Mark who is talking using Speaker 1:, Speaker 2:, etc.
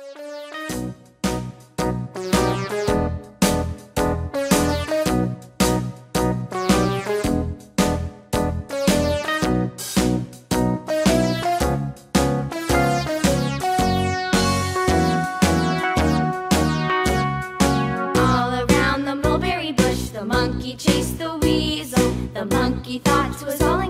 Speaker 1: The monkey chased the weasel. The monkey thought 'twas all